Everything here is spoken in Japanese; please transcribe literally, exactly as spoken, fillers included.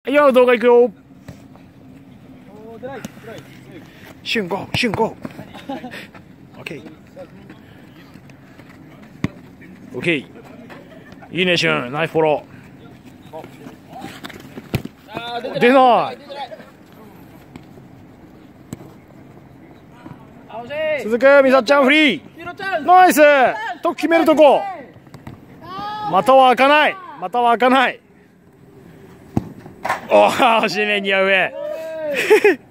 今の動画いくよ。シュンゴーシュンゴー。オッケーオッケー。いいねシュン、ナイスフォロー。出ない。続くみさっちゃんフリー。ナイス。と決めるとこ。股は開かない。股は開かない。おお、惜しいね、には上。